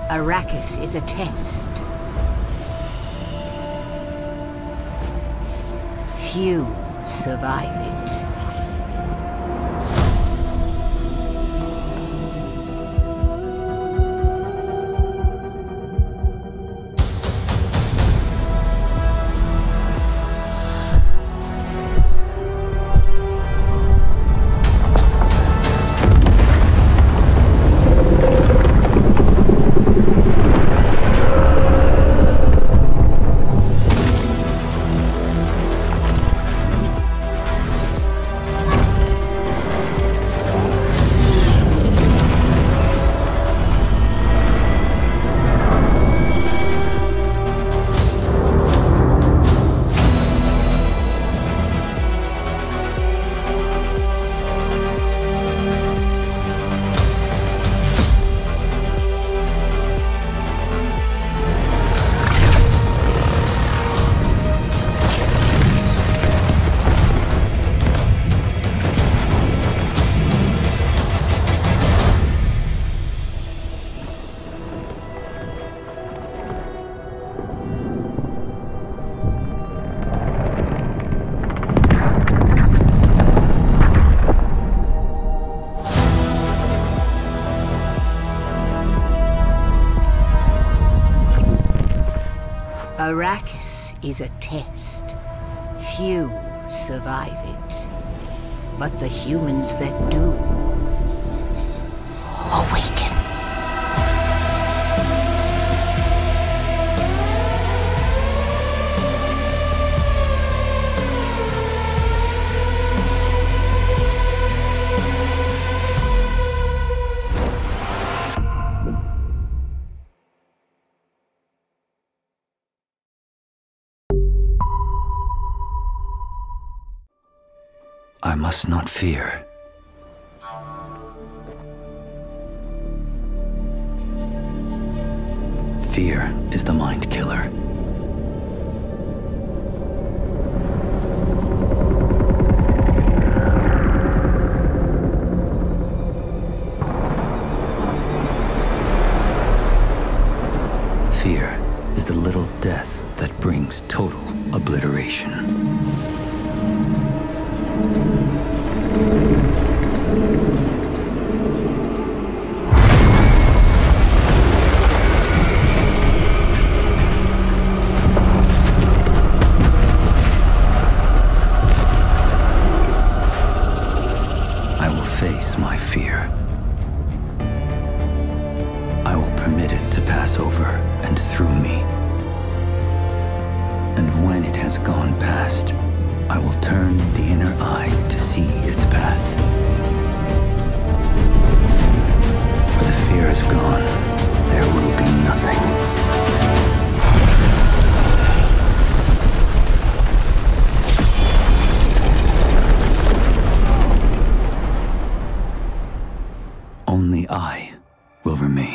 Arrakis is a test. Few survive it. Arrakis is a test. Few survive it. But the humans that do awaken. I must not fear. Fear is the mind killer. Fear is the little death that brings total obliteration. I will face my fear. I will permit it to pass over and through me. And when it has gone past, I will turn the inner eye to see its path. Where the fear is gone, there will be nothing. Only I will remain.